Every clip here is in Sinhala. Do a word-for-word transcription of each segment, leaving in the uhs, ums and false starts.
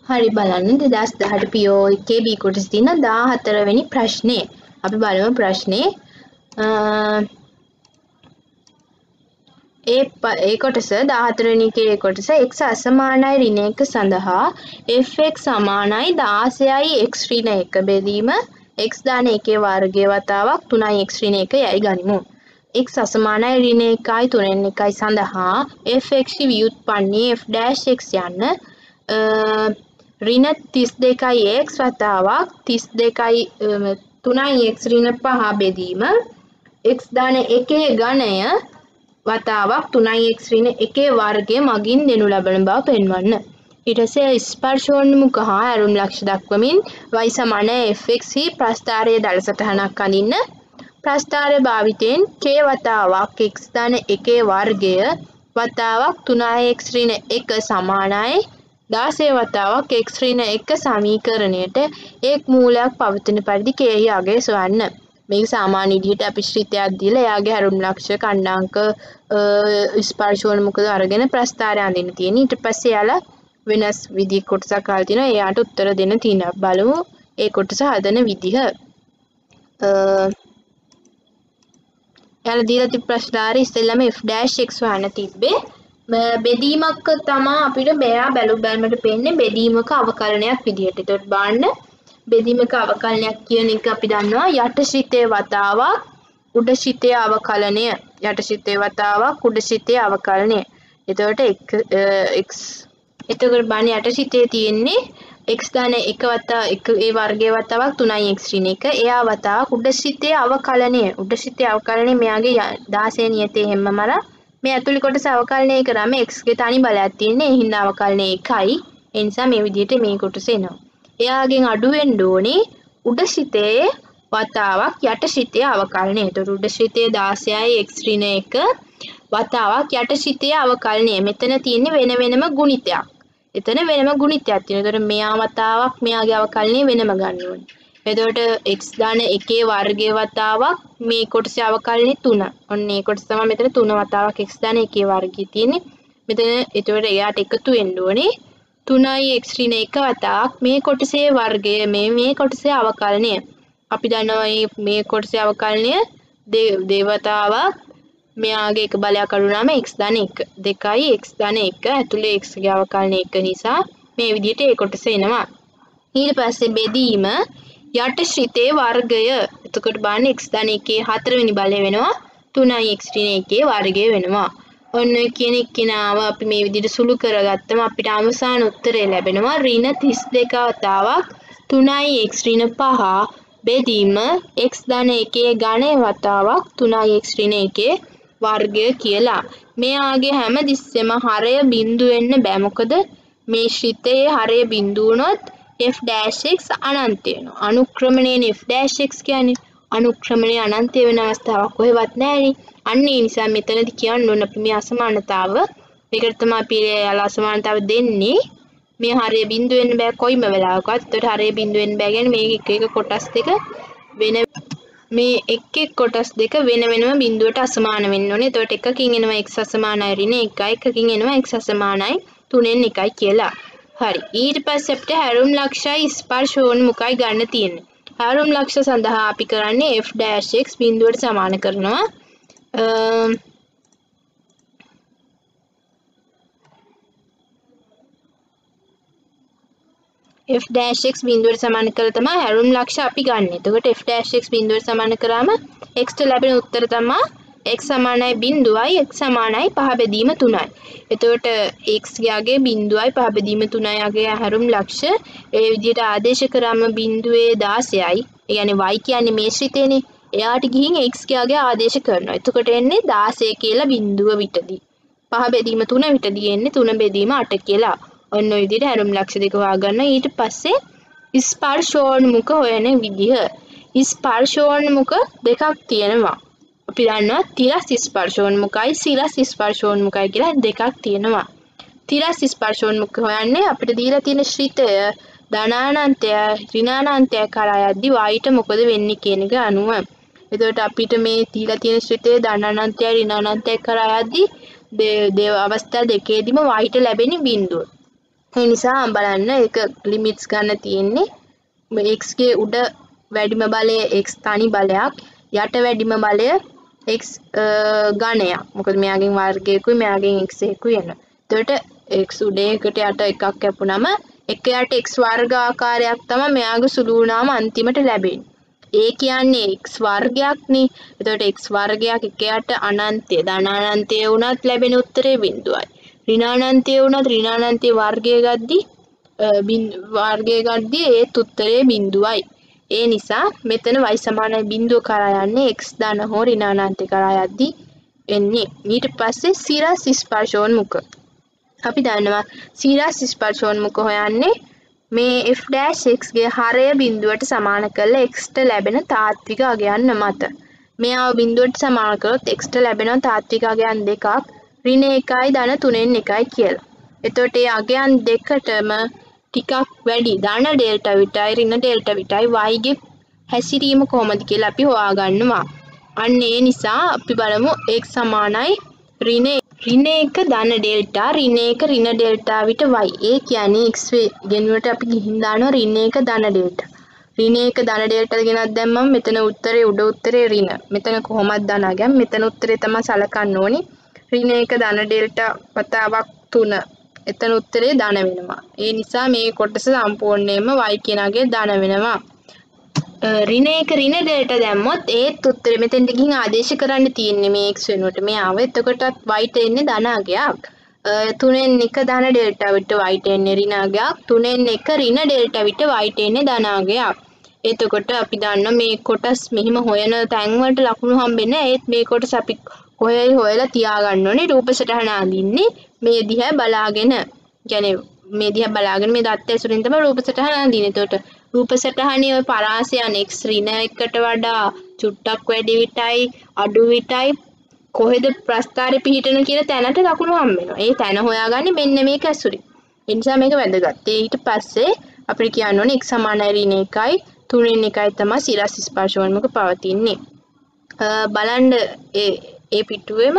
හරි බලන්න දෙදාස් දහට පියෝ එකේ B කොටස තියෙන දාහතර වෙනි ප්‍රශ්නේ. අපි බලමු ප්‍රශ්නේ. ඒ ඒ කොටස දාහතර වෙනි එකේ කොටස x අසමානයි ඍණ එක සඳහා f(x) සමානයි දාසයයි x ඍණ එක බෙදීම x දාන එකේ වර්ගයේ වතාවක් තුනයි x ඍණ එක යයි ගනිමු. x අසමානයි ඍණ එකයි තුනෙන් එකයි සඳහා f(x) ව්‍යුත්පන්නයේ f' x යන්න ඍණ තිස් දෙකයි x වතාවක් තිස් දෙකයි තුනයි x ඍණ පහ බෙදීම x දාන එකේ ඝනය වතාවක් තුනයි x ඍණ එකේ වර්ගය මගින් දෙනු ලබන බව පෙන්වන්න. ඊට පස්සේ ස්පර්ශෝන්මුඛ හා ඇරුම් ලක්ෂ දක්වමින් y සමාන f(x) හි ප්‍රස්ථාරයේ දල සටහනක් අඳින්න. ප්‍රස්ථාරය භාවිතයෙන් k වතාවක් x දාන එකේ වර්ගය වතාවක් තුනයි x ඍණ එක සමානයි දාසය වතාවක් x ඍණ එක සමීකරණයට එක් මූලයක් පවතින පරිදි k හි අගය සොයන්න. මේක සාමාන්‍ය විදිහට අපි ශ්‍රිතයක් දීලා එයාගේ හැරුම් ලක්ෂ ඛණ්ඩාංක ස්පර්ශෝන්මුඛ අරගෙන ප්‍රස්ථාරය අඳින්න තියෙන්නේ. ඊට පස්සේ යාලා වෙනස් විදි කොටසක් අහලා තිනවා. එයාට උත්තර දෙන්න තියෙනවා. බලමු ඒ කොටස හදන විදිහ. යාලා දීලා තිබ්බ ප්‍රශ්නාරේ ඉස්සෙල්ලාම f' x හොයන්න තිබ්බේ. බෙදීමක් තමයි අපිට මෙයා බැලු බැලමට පෙන්නේ බෙදීමක අවකලනයක් විදිහට. ඒකට බලන්න බෙදීමක අවකලනයක් කියන එක අපි දන්නවා යට ශ්‍රිතයේ වතාවක් උඩ ශ්‍රිතයේ අවකලනය. යට ශ්‍රිතයේ වතාවක් උඩ ශ්‍රිතයේ අවකලනය. එතකොට x එතකොට බලන්න යට ශ්‍රිතයේ තියෙන්නේ x දාන එක වතාව එක ඒ වර්ගයේ වතාවක් තුනයි x ඍණ එක. එයා වතාවක් උඩ ශ්‍රිතයේ අවකලනය. උඩ ශ්‍රිතයේ අවකලනය මෙයාගේ දාසය නියතේ හැම මර මේ ඇතුළේ කොටස අවකලනය කරාම x ගේ තනි බලයක් තියෙන්නේ. ඒ හින්දා අවකලනය එකයි. ඒ නිසා මේ විදිහට මේ කොටස එනවා. එයාගෙන් අඩු වෙන්න ඕනේ උඩ ශ්‍රිතයේ වතාවක් යට ශ්‍රිතයේ අවකලනය. ඒතර උඩ ශ්‍රිතයේ දාසයයි x ඍණ එක වතාවක් යට ශ්‍රිතයේ අවකලනය. මෙතන තියෙන්නේ වෙන වෙනම ගුණිතයක්. එතන වෙනම ගුණිතයක් තියෙනවා. ඒතර මෙයා වතාවක් මෙයාගේ අවකලනය වෙනම ගන්න ඕනේ. එතකොට x දාන එකේ වර්ගයේ වතාවක් මේ කොටසේ අවකලනය තුන. ඔන්න මේ කොටස තමයි මෙතන තුන වතාවක් x දාන එකේ වර්ගය තියෙන්නේ. මෙතන එතකොට එයාට එකතු වෙන්න ඕනේ තුනයි x ඍණ එක වතාවක් මේ කොටසේ වර්ගය මේ මේ කොටසේ අවකලනය. අපි දන්නවා මේ කොටසේ අවකලනය දේවතාවක් මෙයාගේ එක බලයක් අඩු වුණාම x දාන එක දෙකයි x දාන එක ඇතුලේ x ගේ අවකලනය එක නිසා මේ විදිහට ඒ කොටස එනවා. ඊට පස්සේ බෙදීම යට ශ්‍රිතයේ වර්ගය. එතකොට බලන්න x දාන එකේ හතරවෙනි බලය වෙනවා තුනයි x ඍණ එකේ වර්ගය වෙනවා. ඔන්න කියන එක්කිනාව අපි මේ විදිහට සුළු කරගත්තම අපිට අවසාන උත්තරය ලැබෙනවා ඍණ තිස් දෙක වතාවක් තුනයි x ඍණ පහ බෙදීම x දාන එකේ ඝනය වතාවක් තුනයි x ඍණ එකේ වර්ගය කියලා. මෙයාගේ හැම තිස්සෙම හරය බිඳු වෙන්න බෑ. මොකද මේ ශ්‍රිතයේ හරය බිඳු වුණොත් f' x අනන්ත වෙනවා. අනුක්‍රමණයේ f' x කියන්නේ අනුක්‍රමණයේ අනන්තය වෙන අවස්ථාවක් කොහෙවත් නැහැනේ. අන්න ඒ නිසා මෙතනදී කියන්න ඕන අපි මේ අසමානතාව මේකට තමයි අපි යාලා අසමානතාව දෙන්නේ. මේ හරය බිඳු වෙන්න බෑ කොයිම වෙලාවකවත්. ඒතකොට හරය බිඳු වෙන්න බෑ කියන්නේ මේ එක එක කොටස් දෙක වෙන මේ එක් එක් කොටස් දෙක වෙන වෙනම බිඳුවට අසමාන වෙන්න ඕනේ. එතකොට එකකින් එනවා x අසමානයි ඍණ එකයි එකකින් එනවා x අසමානයි තුනෙන් එකයි කියලා. හරි. ඊට පස්සේ අපිට හැරුම් ලක්ෂයි ස්පර්ශෝන්මුඛයි ගන්න තියෙන්නේ. හැරුම් ලක්ෂ සඳහා අපි කරන්නේ f' x බිඳුවට සමාන කරනවා. f' x බිඳුවට සමාන කරලා තමයි හැරුම් ලක්ෂ අපි ගන්න. එතකොට f' x බිඳුවට සමාන කරාම x ට ලැබෙන උත්තර තමයි x සමානයි බිඳුවයි x සමානයි පහ බෙදීම තුනයි. එතකොට x ගේ බිඳුවයි පහ බෙදීම තුනයි ගේ හැරුම් ලක්ෂ ඒ විදිහට ආදේශ කරාම බිඳුවේ දාසයයි. ඒ කියන්නේ y කියන්නේ මේ ශ්‍රිතේනේ. එයාට ගිහින් x ගේ ආදේශ කරනවා. එතකොට එන්නේ දාසය කියලා බිඳුව විටදී. පහ බෙදීම තුන විටදී එන්නේ තුන බෙදීම අට කියලා. ඔන්න ඔය විදිහට හැරුම් ලක්ෂ දෙක හොයාගන්න. ඊට පස්සේ ස්පර්ශෝන්මුඛ හොයන විදිහ. ස්පර්ශෝන්මුඛ දෙකක් තියෙනවා. අපි දන්නවා තිරස් ස්පර්ශෝන්මුඛයි සිරස් ස්පර්ශෝන්මුඛයි කියලා දෙකක් තියෙනවා. තිරස් ස්පර්ශෝන්මුඛ හොයන්නේ අපිට දීලා තියෙන ශ්‍රිතය ධනානන්තය ඍණානන්තය කරා යද්දි y ට මොකද වෙන්නේ කියන එක අනුව. එතකොට අපිට මේ දීලා තියෙන ශ්‍රිතය ධනානන්තය ඍණානන්තය කරා යද්දි දේව අවස්ථා දෙකේදීම y ට ලැබෙන බිඳුව. ඒ නිසා බලන්න ඒක ලිමිට්ස් ගන්න තියෙන්නේ x ගේ උඩ වැඩිම බලය x තනි බලයක් යට වැඩිම බලය x ඝනයක්. මොකද මෙයාගෙන් වර්ගයකුයි මෙයාගෙන් x එකකුයි එනවා. එතකොට x උඩ එකට යට එකක් කැපුනම එක යට x වර්ග ආකාරයක් තමයි මෙයාගේ සුළු වුණාම අන්තිමට ලැබෙන්නේ. ඒ කියන්නේ x වර්ගයක්නේ. එතකොට x වර්ගයක් එක යට අනන්තය ධන අනන්තය වුණත් ලැබෙන උත්තරේ බිඳුවයි. ඍණ අනන්තය වුණත් ඍණ අනන්තයේ වර්ගය ගද්දි වර්ගය ගද්දි ඒත් උත්තරේ බිඳුවයි. ඒ නිසා මෙතන y සමානයි බිඳුව කරා යන්නේ x ධන හෝ ඍණ අනන්තය කරා යද්දි එන්නේ. ඊට පස්සේ සිරස් ස්පර්ශෝන්මුඛ. අපි දන්නවා සිරස් ස්පර්ශෝන්මුඛ හොයන්නේ මේ f dash x ගේ හරය බිඳුවට සමාන කරලා x ට ලැබෙන තාත්වික අගයන් මත. මෙයාව බිඳුවට සමාන කරොත් x ට ලැබෙන තාත්වික අගයන් දෙකක් ඍණ එකයි ධන තුනෙන් එකයි කියලා. එතකොට මේ අගයන් දෙකටම ටිකක් වැඩි ධන ඩෙල්ටා විටයි ඍණ ඩෙල්ටා විටයි y ගේ හැසිරීම කොහොමද කියලා අපි හොයාගන්නවා. අන්න ඒ නිසා අපි බලමු x සමානයි ඍණ ඍණ එක ධන ඩෙල්ටා ඍණ එක ඍණ ඩෙල්ටා විට y. ඒ කියන්නේ x ගෙනුවට අපි ගිහින් දානවා ඍණ එක ධන ඩෙල්ටා. ඍණ එක ධන ඩෙල්ටා ගෙනත් දැම්මම මෙතන උත්තරේ උඩ උත්තරේ ඍණ. මෙතන කොහොමද ධන අගයන් මෙතන උත්තරේ තමයි සලකන්න ඕනි. ඍණ එක ධන ඩෙල්ටා වතාවක් තුන. එතන උත්තරේ ධන වෙනවා. ඒ නිසා මේ කොටස සම්පූර්ණයෙන්ම y කියන අගේ ධන වෙනවා. ඍණ එක ඍණ ඩෙල්ටා දැම්මොත් ඒත් උත්තරේ මෙතෙන්ට ගිහින් ආදේශ කරන්න තියෙන්නේ මේ x වෙනුවට මේ ආව. එතකොටත් y ට එන්නේ ධන අගයක්. තුනෙන් එක ධන ඩෙල්ටා විට y ට එන්නේ ඍණ අගයක්. තුනෙන් එක ඍණ ඩෙල්ටා විට y ට එන්නේ ධන අගයක්. එතකොට අපි දන්නවා මේ කොටස් මෙහිම හොයන තැන් වලට ලකුණු හම්බෙන්නේ. ඒත් මේ කොටස අපි හොයයි හොයලා තියාගන්න ඕනේ. රූප සටහන අඳින්නේ මේ දිහා බලාගෙන. කියන්නේ මේ දිහා බලාගෙන මේ දත්ත ඇසුරින් තමයි රූප සටහන අඳින්නේ. එතකොට රූප සටහනේ ඔය පරාසයන් x ඍණ එකට වඩා චුට්ටක් වැඩි විටයි අඩු විටයි කොහෙද ප්‍රස්ථාරේ පිහිටන කියන තැනට ලකුණු හම්බෙනවා. ඒ තැන හොයාගන්නේ මෙන්න මේක ඇසුරින්. ඒ නිසා මේක වැදගත්. ඊට පස්සේ අපිට කියන්න ඕනේ x සමානයි ඍණ එකයි තුනෙන් එකයි තමයි සිරස් ස්පර්ශෝන්මුඛ පවතින්නේ. බලන්න ඒ ඒ පිටුවේම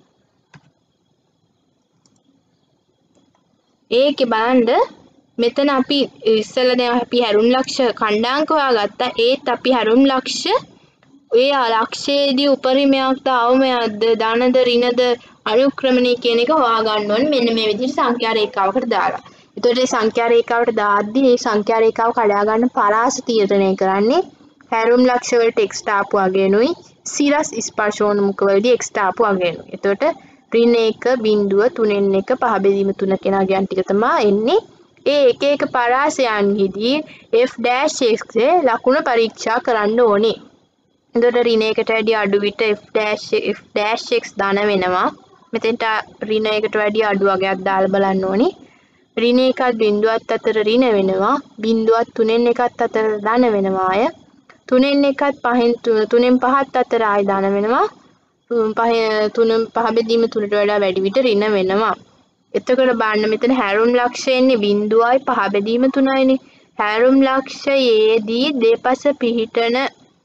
ඒකේ බලන්න මෙතන අපි ඉස්සෙල්ලා දැන් අපි හැරුම් ලක්ෂ කණ්ඩාංක හොයාගත්තා. ඒත් අපි හැරුම් ලක්ෂ ඒ ලක්ෂයේදී උපරිමයක්ද අවමයක්ද ධනද ඍණද අනුක්‍රමණය කියන එක හොයාගන්න ඕනේ මෙන්න මේ විදිහට සංඛ්‍යා රේඛාවකට දාලා. එතකොට මේ සංඛ්‍යා රේඛාවට දාද්දී මේ සංඛ්‍යා රේඛාව කඩා ගන්න පරාස තීරණය කරන්නේ හැරුම් ලක්ෂ වලට x තාපු අගයනුයි සිරස් ස්පර්ශෝන්මුඛ වලදී x තාපු අගයනුයි. එතකොට ඍණ එක බිඳුව තුනෙන් එක පහ බෙදීම තුන කියන අගයන් ටික තමයි එන්නේ. ඒ එක එක පරාසයන්හිදී f dash x ලකුණ පරීක්ෂා කරන්න ඕනේ. එතකොට ඍණ එකට වැඩිය අඩු විට f dash f dash x ධන වෙනවා. මෙතෙන්ට ඍණ එකට වැඩිය අඩු අගයක් දාලා බලන්න ඕනේ. ඍණ එකත් බිඳුවත් අතර ඍණ වෙනවා. බිඳුවත් තුනෙන් එකත් අතර ධන වෙනවා අය. තුනෙන් එකත් පහෙන් තුනෙන් පහත් අතර ආය ධන වෙනවා. පහ තුන පහ බෙදීම තුනට වඩා වැඩි විට ඍණ වෙනවා. එතකොට බලන්න මෙතන හැරුම් ලක්ෂයන්නේ බිඳුවයි පහ බෙදීම තුනයිනේ. හැරුම් ලක්ෂයේදී දෙපස පිහිටන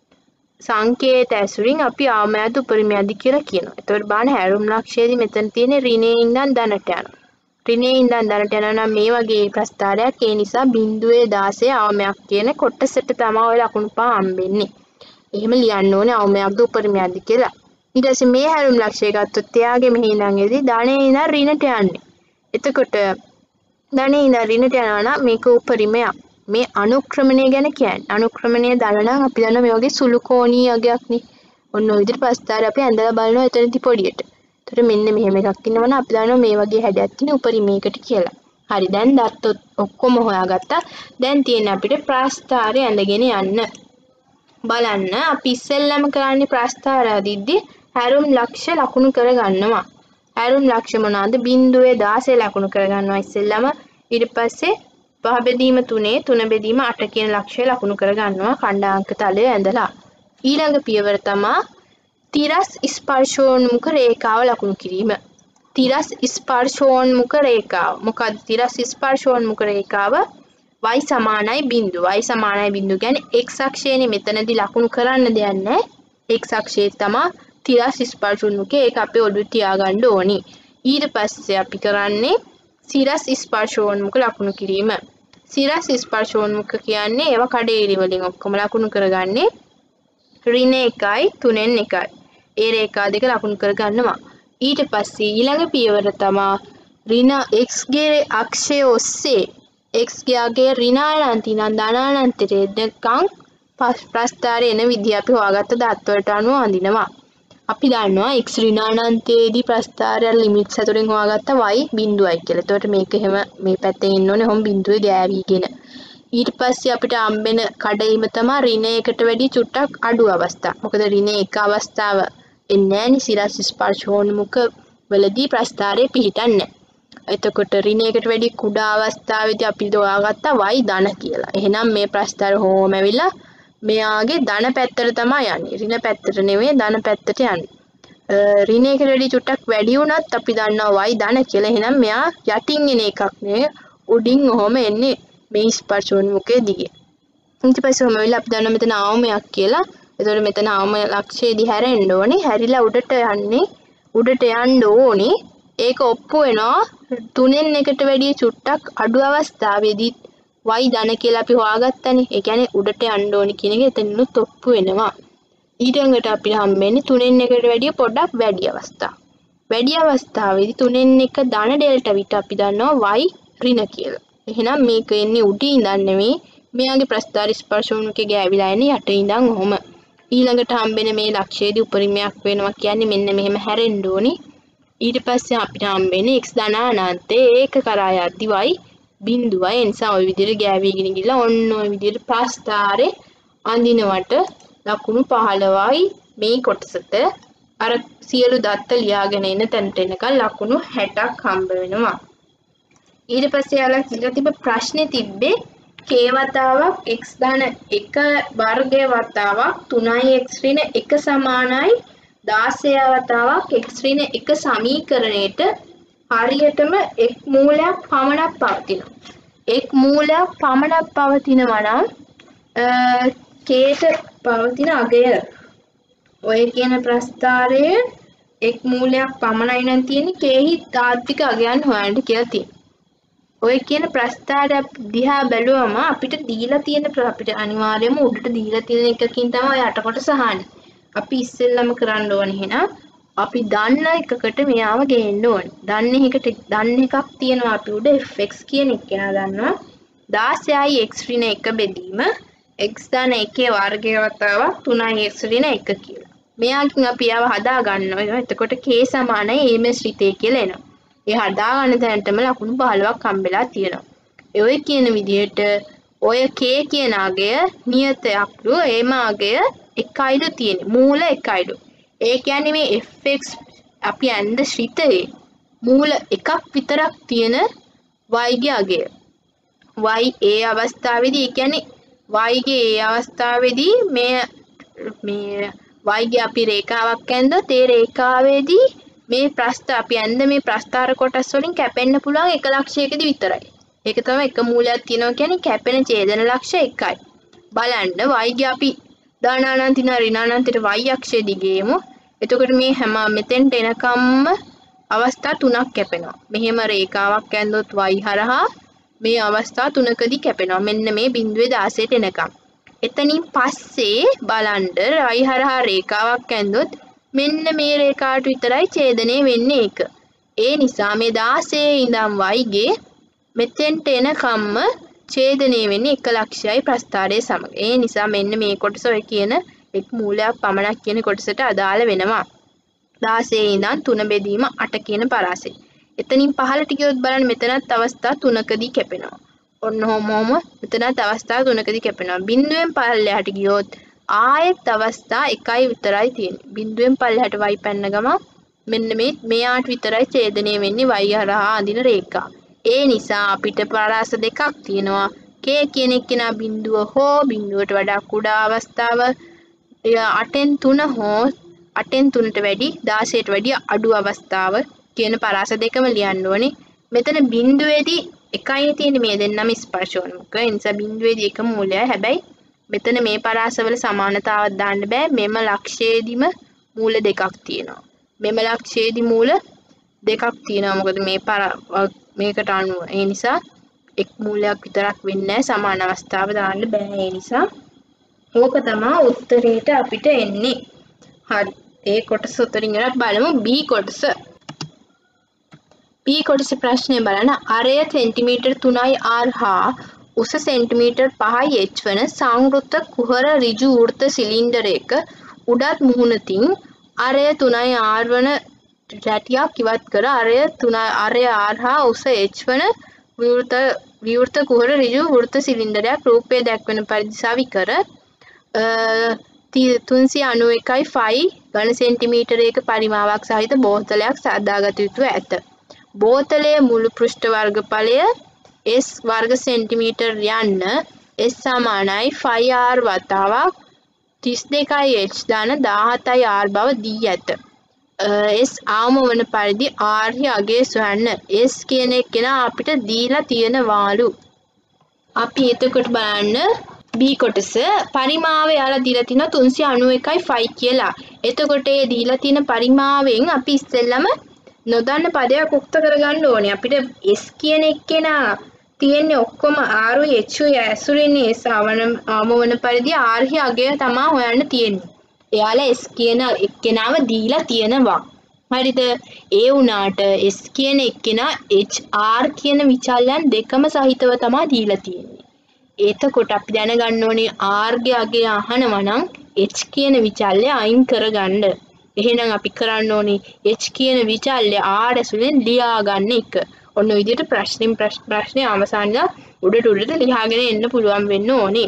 සංකේත ඇසුරින් අපි අවමයද උපරිමයද කියලා කියනවා. එතකොට බලන්න හැරුම් ලක්ෂයේදී මෙතන තියෙන ඍණයේ ඉඳන් ධනට යනවා. ඍණයේ ඉඳන් ධනට යනවා නම් මේ වගේ ප්‍රස්ථාරයක්. ඒ නිසා බිඳුවේ දාසය අවමයක් කියන කොටසට තමයි ඔය ලකුණු පහ හම්බෙන්නේ. එහෙම ලියන්න ඕනේ අවමයක්ද උපරිමයද කියලා. ඊට පස්සේ මේ හැරුම් ලක්ෂය ගත්තොත් එයාගේ මෙහි ඉඳන් එදී ධනයේ ඉඳන් ඍණට යන්නේ. එතකොට ධනයේ ඉඳන් ඍණට යනවා නම් මේක උපරිමයක්. මේ අනුක්‍රමණය ගැන කියන්නේ. අනුක්‍රමණය දාලා නම් අපි දන්නවා මේ වගේ සුළු කෝණීය අගයක් නේ. ඔන්න ඔය විදිහට පස්තාරේ අපි ඇඳලා බලනවා එතනදී පොඩියට. ඒතර මෙන්න මෙහෙම එකක් ඉන්නවනම් අපි දන්නවා මේ වගේ හැඩයක් තියෙන උපරිමයකට කියලා. හරි දැන් දත්ත ඔක්කොම හොයාගත්තා. දැන් තියෙන්නේ අපිට ප්‍රස්ථාරය ඇඳගෙන යන්න. බලන්න අපි ඉස්සෙල්ලාම කරන්නේ ප්‍රස්ථාරය අදිද්දී හැරුම් ලක්ෂ ලකුණු කරගන්නවා. හැරුම් ලක්ෂ මොනවාද? බිඳුවේ දාසය ලකුණු කරගන්නවා ඉස්සෙල්ලාම. ඊට පස්සේ පහ බෙදීම තුනේ තුන බෙදීම අට කියන ලක්ෂය ලකුණු කරගන්නවා ඛණ්ඩාංක තලය ඇඳලා. ඊළඟ පියවර තමයි තිරස් ස්පර්ශෝන්මුඛ රේඛාව ලකුණු කිරීම. තිරස් ස්පර්ශෝන්මුඛ රේඛාව. මොකක්ද තිරස් ස්පර්ශෝන්මුඛ රේඛාව? y සමානයි බිඳුව. y සමානයි බිඳුව කියන්නේ x අක්ෂයනේ මෙතනදී ලකුණු කරන්න දෙයක් නැහැ. x අක්ෂයේ තමයි තිරස් ස්පර්ශෝන්මුඛය. ඒක අපි ඔළුවේ තියාගන්න ඕනි. ඊට පස්සේ අපි කරන්නේ සිරස් ස්පර්ශෝන්මුඛ ලකුණු කිරීම. සිරස් ස්පර්ශෝන්මුඛ කියන්නේ ඒවා කඩේලි වලින් ඔක්කොම ලකුණු කරගන්නේ ඍණ එකයි තුනෙන් එකයි. ඒ රේඛා දෙක ලකුණු කරගන්නවා. ඊට පස්සේ ඊළඟ පියවර තමයි ඍණ x ගේ අක්ෂය ඔස්සේ x ගේ ඍණානන්ති නම් ධනානන්තයේ දෙකන් ප්‍රස්ථාරය එන විදිහ අපි හොයාගත්ත දත් වලට අනුව අඳිනවා. අපි දන්නවා x ඍණානන්තයේදී ප්‍රස්ථාරය ලිමිට්ස් හතරෙන් හොයාගත්ත y බිඳුවයි කියලා. එතකොට මේක එහෙම මේ පැත්තෙන් එන්න ඕනේ හොම් බිඳුවේ ගෑවිගෙන. ඊට පස්සේ අපිට හම්බෙන කඩයිම තමයි ඍණ එකට වැඩි චුට්ටක් අඩු අවස්ථාව. මොකද ඍණ එක අවස්ථාව එන්නේ නැහැ සිරස් ස්පර්ශෝන්මුඛ වලදී ප්‍රස්ථාරය පිහිටන්නේ. එතකොට ඍණ එකට වැඩි කුඩා අවස්ථාවේදී අපි හොයාගත්තා y ධන කියලා. එහෙනම් මේ ප්‍රස්ථාර හොම ඇවිල්ලා මෙයාගේ ධන පැත්තට තමයි යන්නේ. ඍණ පැත්තට නෙවෙයි ධන පැත්තට යන්නේ. ඍණ එකට වැඩි චුට්ටක් වැඩි වුණත් අපි දන්නවා y ධන කියලා. එහෙනම් මෙයා යටින් එන එකක් නෙවෙයි උඩින් ඔහොම එන්නේ මේ ස්පර්ශෝන්මුඛයේ දිගේ. ඊට පස්සේ ඔහොම වෙලා අපි දන්නවා මෙතන ආවමයක් කියලා. එතකොට මෙතන ආවම ලක්ෂයේදී හැරෙන්න ඕනේ. හැරිලා උඩට යන්නේ උඩට යන්න ඕනේ. ඒක ඔප්පු වෙනවා තුනෙන් එකට වැඩි චුට්ටක් අඩු අවස්ථාවේදී y ධන කියලා අපි හොයාගත්තනේ. ඒ කියන්නේ උඩට යන්න ඕනේ කියන එක එතනිනුත් ඔප්පු වෙනවා. ඊළඟට අපිට හම්බෙන්නේ තුනෙන් එකට වැඩි පොඩ්ඩක් වැඩි අවස්ථාව. වැඩි අවස්ථාවේදී තුනෙන් එක ධන ඩෙල්ටා විට අපි දන්නවා y ඍණ කියලා. එහෙනම් මේක එන්නේ උඩින් ඉඳන් නෙමෙයි මෙයාගේ ප්‍රස්ථාර ස්පර්ශෝන්මුඛයේ ගෑවිලා එන්නේ යට ඉඳන් ඔහොම. ඊළඟට හම්බෙන මේ ලක්ෂයේදී උපරිමයක් වෙනවා කියන්නේ මෙන්න මෙහෙම හැරෙන්න ඕනේ. ඊට පස්සේ අපිට හම්බෙන්නේ x ධනානන්තේ ඒක කරා යද්දි y බිඳුවයි. ඒ නිසා ওই විදිහට ගෑවිගෙන ගිහලා ඔන්න ඔය විදිහට ප්‍රස්ථාරේ අඳිනවට ලකුණු පහළොවයි මේ කොටසට අර සියලු දත්ත ලියාගෙන එන තැනට එනකල් ලකුණු හැටක් හම්බ වෙනවා. ඊට පස්සේ යාලා කියලා තිබ්බ ප්‍රශ්නේ තිබ්බේ k වතාවක් x ධන එක වර්ගය වතාවක් තුනයි x ඍණ එක සමානයි දාසය වතාවක් x ඍණ එක සමීකරණයට හරියටම එක් මූලයක් පමණක් පවතිනවා. එක් මූලයක් පමණක් පවතිනවා නම් kට පවතින අගය ඔය කියන ප්‍රස්ථාරයේ එක් මූලයක් පමණයි නම් තියෙන්නේ k හි තාත්වික අගයන් හොයන්න කියලා තියෙනවා. ඔය කියන ප්‍රස්ථාරය දිහා බැලුවම අපිට දීලා තියෙන අපිට අනිවාර්යයෙන්ම උඩට දීලා තියෙන එකකින් තමයි යට කොටස අහන්නේ. අපි ඉස්සෙල්ලම කරන්න ඕනේ එහෙනම් අපි දන්න එකකට මෙයාව ගේන්න ඕනේ. දන්නේ එකට දන්න එකක් තියෙනවා අපි උඩ fx කියන එක ගැන දන්නවා. දාසයයි x ඍණ එක බෙදීම x ධන එකේ වර්ගය වතාවක් තුනයි x ඍණ එක කියලා. මෙයාකින් අපි ආව හදා ගන්නවා. එතකොට k සමානයි a ම ශ්‍රිතේ කියලා එනවා. ඒ හදා ගන්න තැනටම ලකුණු පහළොවක් හම්බෙලා තියෙනවා. ඒ ඔය කියන විදිහට ඔය k කියන අගය නියතයක්ලු ඒම අගය එකයිලු තියෙන්නේ. මූල එකයිලු. ඒ කියන්නේ මේ fx අපි ඇඳ ශ්‍රිතයේ මූල එකක් විතරක් තියෙන y ගේ අගය. y ඒ අවස්ථාවේදී ඒ කියන්නේ y ගේ ඒ අවස්ථාවේදී මේ මේ y ගේ අපි රේඛාවක් ඇඳලා ඒ රේඛාවේදී මේ ප්‍රස්ථ අපි ඇඳ මේ ප්‍රස්ථාර කොටස් වලින් කැපෙන්න පුළුවන් එක ලක්ෂයකදී විතරයි. ඒක තමයි එක මූලයක් තියෙනවා කියන්නේ කැපෙන ඡේදන ලක්ෂ එකයි. බලන්න y ගේ අපි ධනානන්තින ඍණානන්තයට y අක්ෂය දිගේමු. එතකොට මේ හැම මෙතෙන්ට එනකම්ම අවස්ථා තුනක් කැපෙනවා. මෙහෙම රේඛාවක් ඇඳොත් y හරහා මේ අවස්ථා තුනකදී කැපෙනවා. මෙන්න මේ බිඳුවේ දාසයට එනකම්. එතනින් පස්සේ බලන්න y හරහා රේඛාවක් ඇඳොත් මෙන්න මේ රේඛාවට විතරයි ඡේදනය වෙන්නේ ඒක. ඒ නිසා මේ දාසයේ ඉඳන් y ගේ මෙතෙන්ට එනකම්ම ඡේදනය වෙන්නේ එක ලක්ෂයයි ප්‍රස්ථාරයේ සමග. ඒ නිසා මෙන්න මේ කොටස ඔය කියන එක් මූලයක් පමණක් කියන කොටසට අදාළ වෙනවා. දාසයේ ඉඳන් තුන බෙදීම අට කියන පරාසය. එතනින් පහළට ගියොත් බලන්න මෙතනත් අවස්ථා තුනකදී කැපෙනවා. ඔන්න ඔහොමම මෙතනත් අවස්ථා තුනකදී කැපෙනවා. බිඳුවෙන් පහළට ගියොත් ආයෙත් අවස්ථා එකයි විතරයි තියෙන්නේ. බිඳුවෙන් පල්ලෙහාට y පැන්න ගම මෙන්න මේ මෙයාට විතරයි ඡේදනය වෙන්නේ y හරහා අඳින රේඛා. ඒ නිසා අපිට පරාස දෙකක් තියෙනවා. k කියන එක්කෙනා බිඳුව හෝ බිඳුවට වඩා කුඩා අවස්ථාව අටෙන් තුන හෝ අටෙන් තුනට වැඩි දාසයට වැඩි අඩු අවස්ථාව කියන පරාස දෙකම ලියන්න ඕනේ. මෙතන බිඳුවේදී එකයි තියෙන්නේ මේ දෙන්නම ස්පර්ශෝන්මුඛ. ඒ නිසා බිඳුවේදී එක මූලයයි. හැබැයි මෙතන මේ පරාසවල සමානතාවක් දාන්න බෑ. මෙම ලක්ෂයේදීම මූල දෙකක් තියෙනවා. මෙම ලක්ෂයේදී මූල දෙකක් තියෙනවා. මොකද මේ පාර මේකට අනුව. ඒ නිසා එක් මූලයක් විතරක් වෙන්නේ නැහැ. සමාන අවස්ථාව දාන්න බෑ. ඒ නිසා ඕක තමයි උත්තරේට අපිට එන්නේ. හරි. ඒ කොටස උතරින් ගන්න බලමු B කොටස. B කොටස ප්‍රශ්නේ බලන්න. අරය සෙන්ටිමීටර් තුනයි R හා උස සෙන්ටිමීටර් පහයි H වන සංවෘත කුහර ඍජු වෘත්ත සිලින්ඩරයක උඩත් මුහුණතින් අරය තුනයි R වන රැටියක් ඉවත් කර අරය තුනයි අරය R හා උස H වන විවෘත විවෘත කුහර ඍජු වෘත්ත සිලින්ඩරයක් රූපයේ දැක්වෙන පරිදි සවි කර තුන්සිය අනූ එකයි ෆයි ඝන සෙන්ටිමීටරයක පරිමාවක් සහිත බෝතලයක් සාදාගත යුතුව ඇත. බෝතලයේ මුළු පෘෂ්ඨ වර්ගඵලය S වර්ග සෙන්ටිමීටර් යන්න S සමානයි ෆයි R වතාවක් තිස් දෙකයි H දාන දාහතයි R බව දී ඇත. S ආම වන පරිදි R හි අගය සොයන්න. S කියන එක අපිට දීලා තියෙනවාලු. අපි එතකොට බලන්න B කොටස පරිමාවය යාලා දීලා තිනවා තුන්සිය අනූ එකයි ෆයි කියලා. එතකොට ඒ දීලා තියෙන පරිමාවෙන් අපි ඉස්සෙල්ලම නොදන්න පදයක් උක්ත කරගන්න ඕනේ. අපිට S කියන එක්කෙනා තියෙන්නේ ඔක්කොම R උයි H උයි ඇසුරින්නේ S ආම වන පරිදි R හි අගය තමයි හොයන්න තියෙන්නේ. එයාලා S කියන එක්කෙනාව දීලා තියෙනවා. හරිද? ඒ වුණාට S කියන එක්කෙනා H R කියන විචල්යන් දෙකම සහිතව තමයි දීලා තියෙන්නේ. එතකොට අපි දැනගන්න ඕනේ R ගේ අගය අහනවා නම් H කියන විචල්ය අයින් කරගන්න. එහෙනම් අපි කරන්න ඕනේ H කියන විචල්ය R ඇසුරෙන් ලියා ගන්න එක. ඔන්න ඔය විදිහට ප්‍රශ්නින් ප්‍රශ්නේ අවසානයේ උඩට උඩට ලියාගෙන එන්න පුළුවන් වෙන්න ඕනේ.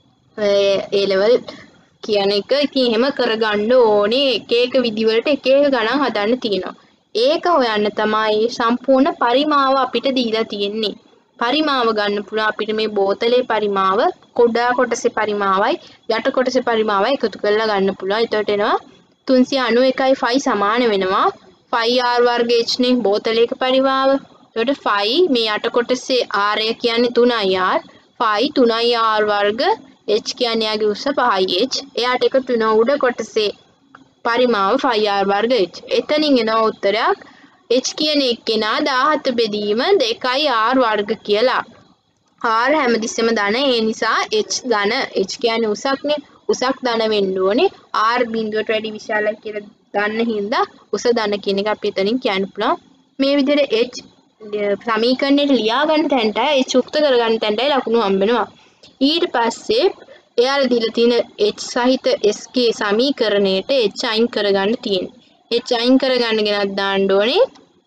ඒ ලෙවල් කියන එක ඉතින් එහෙම කරගන්න ඕනේ. එක එක විදිවලට එක එක ගණන් හදන්න තියෙනවා. ඒක හොයන්න තමයි සම්පූර්ණ පරිමාව අපිට දීලා තියෙන්නේ. පරිමාව ගන්න පුළුවන් අපිට මේ බෝතලේ පරිමාව, කුඩා කොටසේ පරිමාවයි යට කොටසේ පරිමාවයි එකතු කරලා ගන්න පුළුවන්. එතකොට එනවා තුන්සිය අනූ එකයි ෆයි සමාන වෙනවා ෆයි R වර්ග H නේ බෝතලයක පරිමාව. එතකොට ෆයි මේ යට කොටසේ R කියන්නේ තුනයි R, ෆයි තුනයි R වර්ග H කියන්නේ යාගේ උස පහයි H. එයාට එකතු වෙනවා උඩ කොටසේ පරිමාව ෆයි R වර්ග H. එතනින් එනවා උත්තරයක් H කියන එක්කෙනා දාහත බෙදීම දෙකයි R වර්ග කියලා. R හැමතිස්සෙම ධන, ඒ නිසා H ධන. H කියන්නේ උසක්නේ. උසක් ධන වෙන්න ඕනේ. R බිඳුවට වැඩි විශාලයි කියලා දන්න හින්දා උස ධන කියන එක අපි එතනින් කියන්න පුළුවන්. මේ විදිහට H සමීකරණයට ලියා ගන්න තැනටයි H උක්ත කර ගන්න තැනටයි ලකුණු හම්බ වෙනවා. ඊට පස්සේ එයාලා දීලා තියෙන H සහිත S ගේ සමීකරණයට H අයින් කරගන්න තියෙනවා. H අයින් කරගන්න ගෙනත් දාන්න ඕනේ.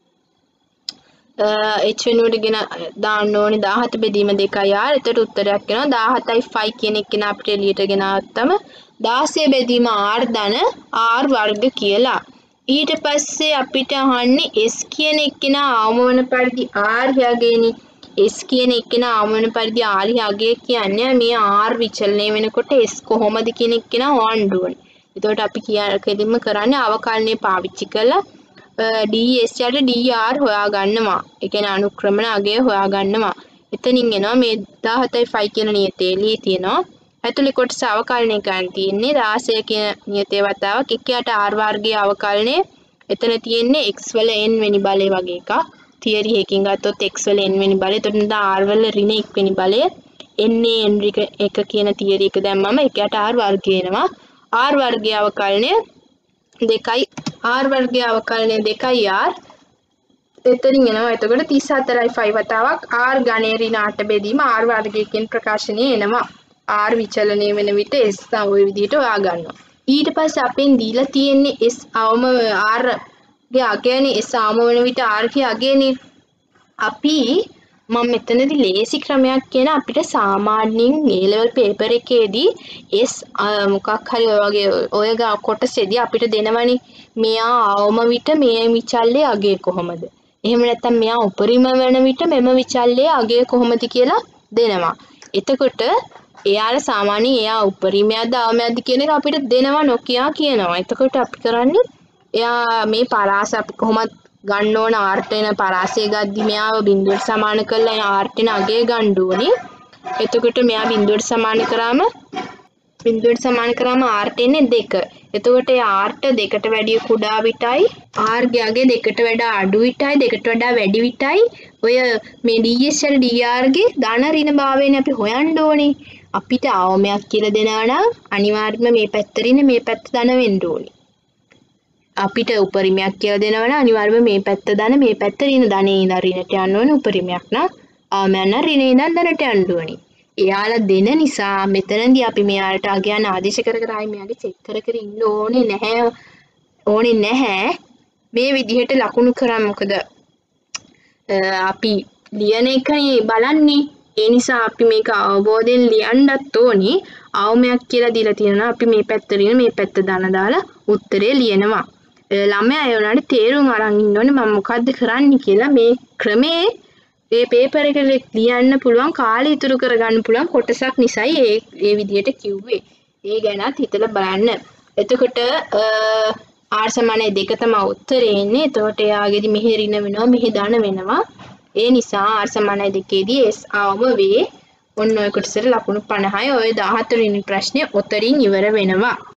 H වෙනුවට ගෙන දාන්න ඕනේ දාහත බෙදීම දෙකයි R. එතකොට උත්තරයක් එනවා දාහතයි ෆයි කියන එක නා අපිට එළියට ගෙනාවත්තම දාසය බෙදීම R ධන R වර්ග කියලා. ඊට පස්සේ අපිට අහන්නේ S කියන එක්කෙනා ආවම වන පරිදි R යගේනි. S කියන එක්කෙනා ආවම වන පරිදි R යගේ කියන්නේ මේ R විචලනය වෙනකොට S කොහොමද කියන එක්කෙනා හොයන්න ඕනේ. එතකොට අපි කියලාකෙදින්ම කරන්නේ අවකලනය පාවිච්චි කරලා D S යට D R හොයා ගන්නවා. ඒ කියන්නේ අනුක්‍රමන අගය හොයා ගන්නවා. එතනින් එනවා මේ දාහතයි ෆයි කියන නියතේ එළියේ තියෙනවා. ඇතුලේ කොටස අවකලනය කරන්න තියෙන්නේ දාසය කියන නියතේ වතාවක් එකයට R වර්ගයේ අවකලනය. එතන තියෙන්නේ x වල n වෙනි බලය වගේ එකක්. තියරි එකකින් ගත්තොත් x වල n වෙනි බලය. එතකොට R වල ඍණ එක වෙනි බලය. n n එක කියන තියරි එක දැම්මම එකයට R වර්ගය එනවා. R වර්ගයේ අවකලනය දෙකයි R වර්ගයේ අවකලනය දෙකයි R. එතනින් එනවා එතකොට තිස් හතරයි ෆයි වතාවක් R ඝනයේ ඍණ අට බෙදීම R වර්ගයකින් ප්‍රකාශනය එනවා. R විචලනය වෙන විට S ඔය විදිහට හොයා ගන්නවා. ඊට පස්සේ අපෙන් දීලා තියෙන්නේ S අවම R ගේ අගයනේ. S ආම වෙන විට R ගේ අගයනේ. අපි මම මෙතනදී ලේසි ක්‍රමයක් කියන අපිට සාමාන්‍යයෙන් A level paper එකේදී S මොකක් හරි ඔය වගේ ඔය කොටසේදී අපිට දෙනවනේ මෙයා ආවම විට මේ විචල්්‍යයේ අගය කොහොමද? එහෙම නැත්නම් මෙයා උපරිම වෙන විට මෙම විචල්්‍යයේ අගය කොහොමද කියලා දෙනවා. එතකොට එයාලා සාමාන්‍යයෙන් එයා උපරිමයක්ද අවමයක්ද කියන එක අපිට දෙනවා නොකියා කියනවා. එතකොට අපි කරන්නේ එයා මේ පරාස අපි කොහොමද ගන්න ඕන R වෙන පරාසය ගද්දි මෙයාව බිඳුවට සමාන කරලා R වෙන අගය ගන්න ඕනේ. එතකොට මෙයා බිඳුවට සමාන කරාම බිඳුවට සමාන කරාම r ට එන්නේ දෙක. එතකොට ඒ r ට දෙකට වැඩිය කුඩා විටයි r ගේ දෙකට වඩා අඩු විටයි දෙකට වඩා වැඩි විටයි ඔය මේ ds වල dr ගේ ධන ඍණ භාවයනේ අපි හොයන්න ඕනේ. අපිට අවමයක් කියලා දෙනවා නම් අනිවාර්යයෙන්ම මේ පැත්ත ඍණ මේ පැත්ත ධන වෙන්න ඕනේ. අපිට උපරිමයක් කියලා දෙනවා නම් අනිවාර්යයෙන්ම මේ පැත්ත ධන මේ පැත්ත ඍණ ධනේ ඉඳන් ඍණට යන්න ඕනේ. උපරිමයක් නම් අවමයක් නම් ඍණේ ඉඳන් ධනට යන්න ඕනේ. එයාලා දෙන නිසා මෙතනදී අපි මෙයාලට අගයන් ආදේශ කර කර ආයි මෙයාගේ චෙක් කර කර ඉන්න ඕනේ නැහැ ඕනේ නැහැ මේ විදිහට ලකුණු කරා මොකද අපි ලියන එකනේ බලන්නේ ඒ නිසා අපි මේක අවබෝධයෙන් ලියන්නත් ඕනේ අවමයක් කියලා දීලා තියෙනවා අපි මේ පැත්ත රින මේ පැත්ත දාන දාලා උත්තරේ ලියනවා ළමයා ඒ උනාට තේරුම් අරන් ඉන්න ඕනේ මම මොකද්ද කරන්නේ කියලා මේ ක්‍රමේ ඒ පේපර් එක ලියන්න පුළුවන් කාලය ඉතුරු කරගන්න පුළුවන් කොටසක් නිසායි ඒ ඒ විදිහට කිව්වේ. ඒ ගැනත් හිතලා බලන්න. එතකොට r සමානයි දෙක තමයි උත්තරේ එන්නේ. එතකොට එයාගෙදි මෙහෙ ඍණ වෙනවා මෙහෙ ධන වෙනවා. ඒ නිසා r සමානයි දෙකේදී s අවම වේ. ඔන්න ඔය කොටසට ලකුණු පනහයි. ඔය දාහතර වෙනි ප්‍රශ්නේ උතරින් ඉවර වෙනවා.